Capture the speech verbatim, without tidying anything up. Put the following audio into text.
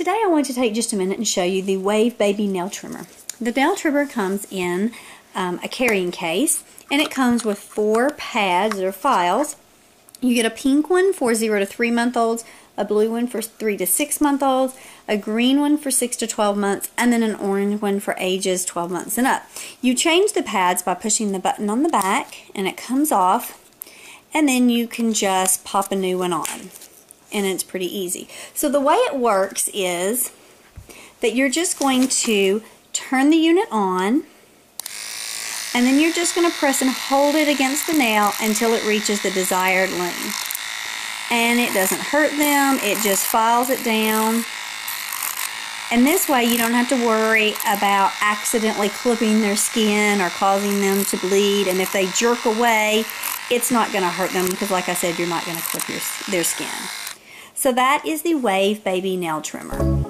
today I want to take just a minute and show you the Wave Baby Nail Trimmer. The nail trimmer comes in um, a carrying case, and it comes with four pads or files. You get a pink one for zero to three month olds, a blue one for three to six month olds, a green one for six to twelve months, and then an orange one for ages twelve months and up. You change the pads by pushing the button on the back, and it comes off, and then you can just pop a new one on, and it's pretty easy. So the way it works is that you're just going to turn the unit on, and then you're just going to press and hold it against the nail until it reaches the desired length. And it doesn't hurt them, it just files it down. And this way you don't have to worry about accidentally clipping their skin or causing them to bleed. And if they jerk away, it's not going to hurt them because, like I said, you're not going to clip your, their skin. So that is the Wave Baby Nail Trimmer.